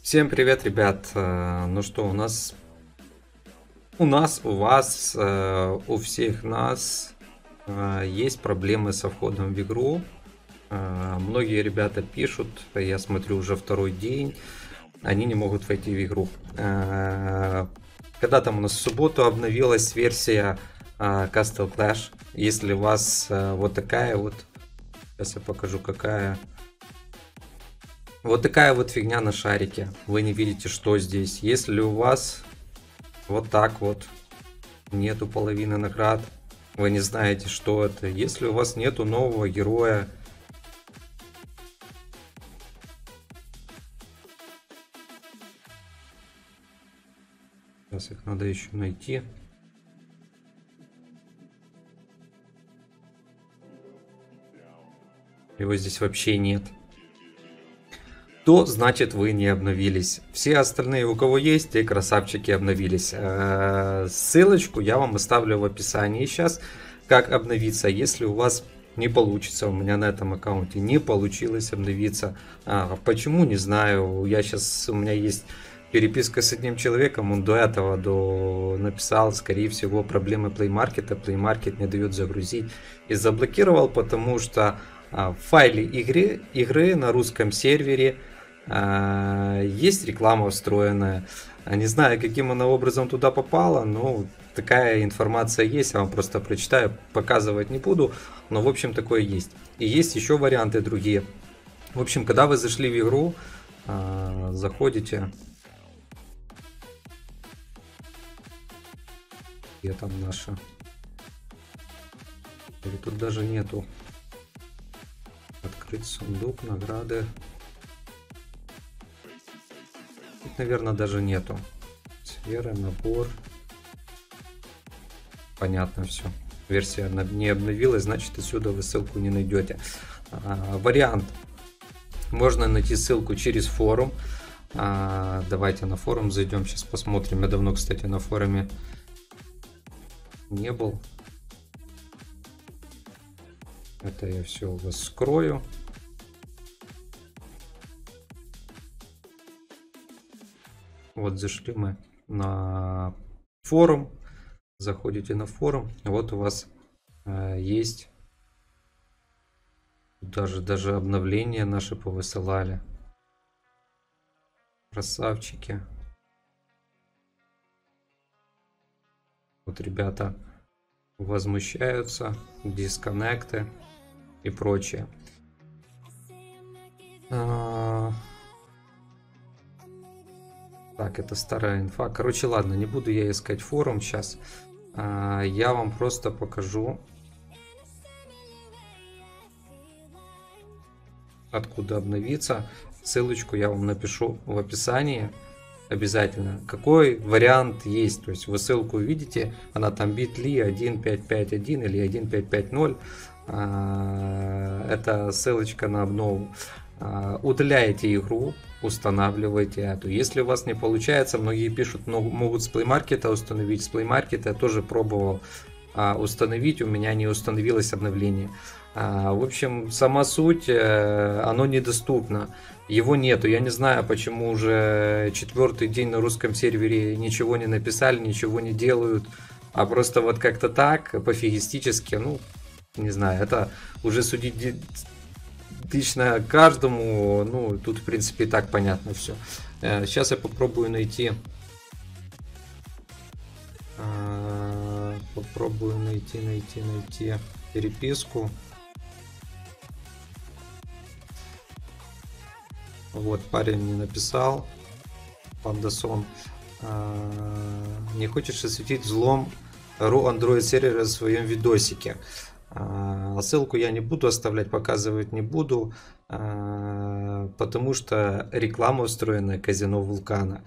Всем привет, ребят! Ну что, у вас, у всех нас есть проблемы со входом в игру. Многие ребята пишут, я смотрю уже второй день, они не могут войти в игру. Когда там у нас в субботу обновилась версия Castle Clash, если у вас вот такая вот, сейчас я покажу какая. Вот такая вот фигня на шарике. Вы не видите, что здесь. Если у вас вот так вот нету половины наград, вы не знаете, что это. Если у вас нету нового героя, сейчас их надо еще найти. Его здесь вообще нет. То значит вы не обновились. Все остальные, у кого есть, те красавчики обновились. Ссылочку я вам оставлю в описании сейчас, как обновиться. Если у вас не получится, у меня на этом аккаунте не получилось обновиться. Почему, не знаю. У меня есть переписка с одним человеком, он до этого написал, скорее всего, проблемы Play Market. Play Market не дает загрузить и заблокировал, потому что в файле игры на русском сервере есть реклама встроенная. Не знаю, каким она образом туда попала, но такая информация есть. Я вам просто прочитаю, показывать не буду. Но в общем такое есть. И есть еще варианты другие. В общем, когда вы зашли в игру, заходите. Где там наша? Или тут даже нету. Открыть сундук, награды. Тут, наверное, даже нету. Сфера, набор. Понятно все. Версия не обновилась, значит отсюда вы ссылку не найдете. Вариант. Можно найти ссылку через форум. Давайте на форум зайдем, сейчас посмотрим. Я давно, кстати, на форуме не был. Это я все у вас скрою. Вот зашли мы на форум. Заходите на форум. Вот у вас есть даже обновления наши повысылали. Красавчики. Вот ребята возмущаются, дисконнекты и прочее. Так, это старая инфа. Короче, ладно, не буду я искать форум сейчас. Я вам просто покажу, откуда обновиться. Ссылочку я вам напишу в описании обязательно. Какой вариант есть. То есть вы ссылку увидите, она там bit.ly 1551 или 1550. Это ссылочка на обнову. Удаляете игру, устанавливаете эту. Если у вас не получается, многие пишут, могут с Play Market установить. С Play Market я тоже пробовал установить, у меня не установилось обновление. В общем, сама суть, оно недоступно. Его нету. Я не знаю, почему уже четвертый день на русском сервере ничего не написали, ничего не делают. А просто вот как-то так, пофигистически, ну, не знаю, это уже судить лично каждому, ну, тут, в принципе, и так понятно все. Сейчас я попробую найти. Попробую найти переписку. Вот, парень мне написал. Пандасон. Не хочешь осветить взлом Android сервера в своем видосике? Ссылку я не буду оставлять, показывать не буду, потому что реклама устроена казино Вулкана.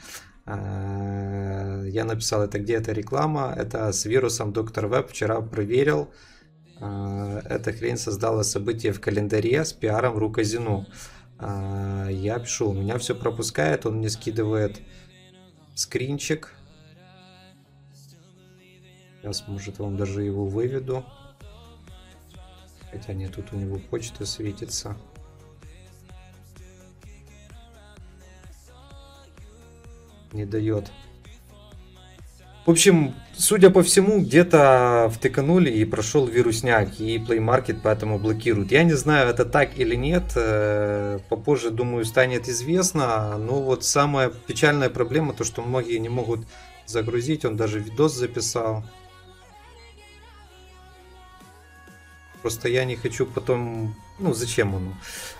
Я написал, это где эта реклама, это с вирусом Доктор Веб, вчера проверил. Эта хрень создала событие в календаре с пиаром в казино. Я пишу, у меня все пропускает, он мне скидывает скринчик. Сейчас, может, вам даже его выведу. Хотя нет, тут у него почта светится. Не дает. В общем, судя по всему, где-то втыканули и прошел вирусняк, и Play Market поэтому блокирует. Я не знаю, это так или нет, попозже, думаю, станет известно, но вот самая печальная проблема, то что многие не могут загрузить, он даже видос записал. Просто я не хочу потом, ну зачем оно.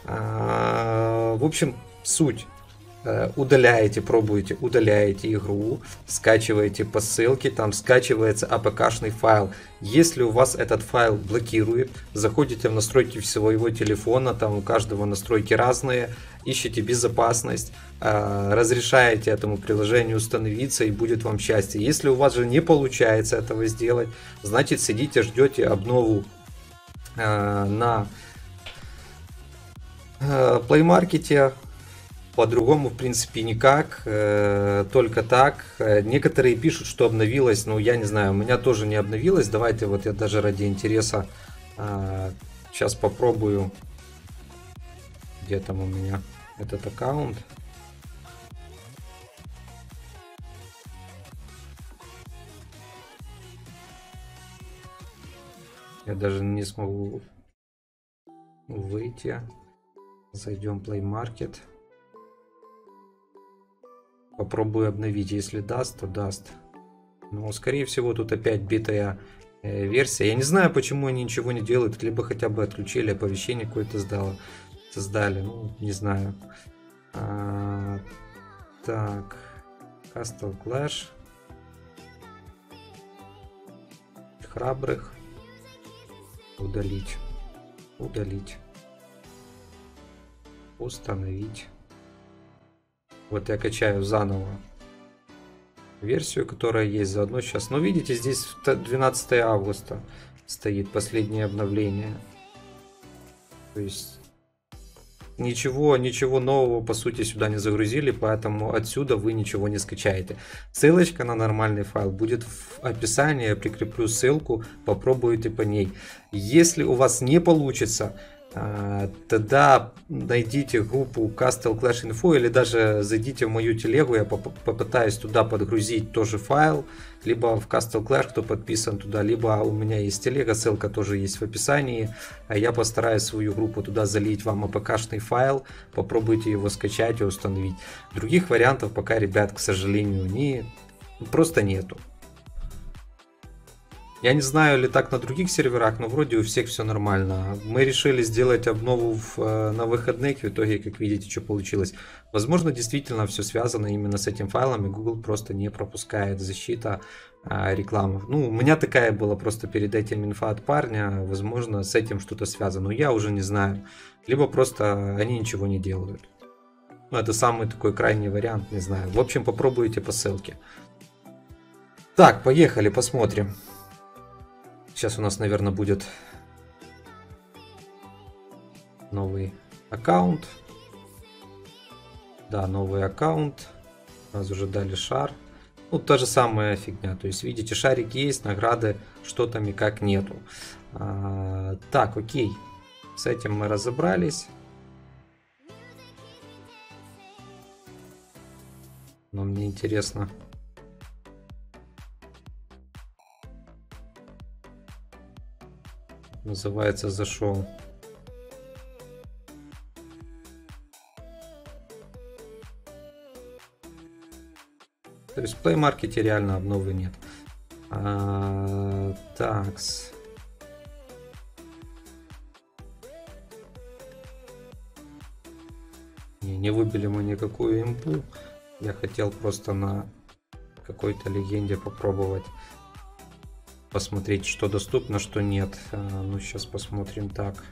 В общем, суть. Удаляете, пробуете, удаляете игру, скачиваете по ссылке, там скачивается APK-шный файл. Если у вас этот файл блокирует, заходите в настройки своего телефона, там у каждого настройки разные, ищите безопасность, разрешаете этому приложению установиться и будет вам счастье. Если у вас же не получается этого сделать, значит сидите, ждете обнову на Play Market. По-другому, в принципе, никак, только так. Некоторые пишут, что обновилось, но я не знаю, у меня тоже не обновилось. Давайте вот я даже ради интереса сейчас попробую. Где там у меня этот аккаунт? Я даже не смогу выйти. Зайдем в Play Market. Попробую обновить. Если даст, то даст. Но, скорее всего, тут опять битая версия. Я не знаю, почему они ничего не делают. Либо хотя бы отключили, оповещение какое-то создали. Ну, не знаю. Так. Castle Clash. Храбрых. Удалить. Удалить. Установить. Вот я качаю заново версию, которая есть заодно сейчас. Но видите, здесь 12 августа стоит последнее обновление. То есть ничего нового по сути сюда не загрузили, поэтому отсюда вы ничего не скачаете. Ссылочка на нормальный файл будет в описании, я прикреплю ссылку, попробуйте по ней. Если у вас не получится, тогда найдите группу Castle Clash Info или даже зайдите в мою телегу, я попытаюсь туда подгрузить тоже файл, либо в Castle Clash, кто подписан туда, либо у меня есть телега, ссылка тоже есть в описании, а я постараюсь свою группу туда залить вам APK-шный файл, попробуйте его скачать и установить. Других вариантов пока, ребят, к сожалению, просто нету. Я не знаю, ли так на других серверах, но вроде у всех все нормально. Мы решили сделать обнову на выходных, в итоге, как видите, что получилось. Возможно, действительно все связано именно с этим файлом, и Google просто не пропускает защита рекламы. Ну, у меня такая была просто перед этим инфа от парня, возможно, с этим что-то связано, но я уже не знаю. Либо просто они ничего не делают. Ну, это самый такой крайний вариант, не знаю. В общем, попробуйте по ссылке. Так, поехали, посмотрим. Сейчас у нас, наверное, будет новый аккаунт. Да, новый аккаунт. Нас уже дали шар. Ну, та же самая фигня. То есть, видите, шарик есть, награды, что там и как нету. Так, окей. С этим мы разобрались. Но мне интересно. Называется, зашел. То есть в Play Market реально обновы нет. Такс. Не выбили мы никакую импу. Я хотел просто на какой-то легенде попробовать. Посмотреть, что доступно, что нет. Ну, сейчас посмотрим так.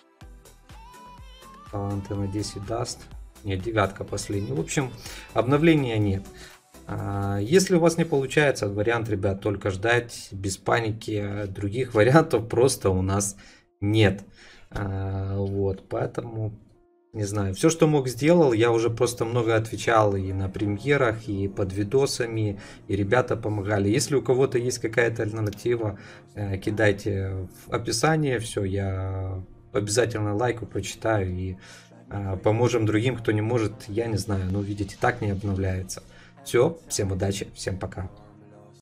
Таланты на 10 даст. Нет, девятка последняя. В общем, обновления нет. Если у вас не получается, вариант, ребят, только ждать, без паники. Других вариантов просто у нас нет. Вот, поэтому... Не знаю, все, что мог, сделал. Я уже просто много отвечал и на премьерах, и под видосами, и ребята помогали. Если у кого-то есть какая-то альтернатива, кидайте в описание. Все, я обязательно лайку прочитаю и поможем другим, кто не может. Я не знаю, но видите, так не обновляется. Все, всем удачи, всем пока.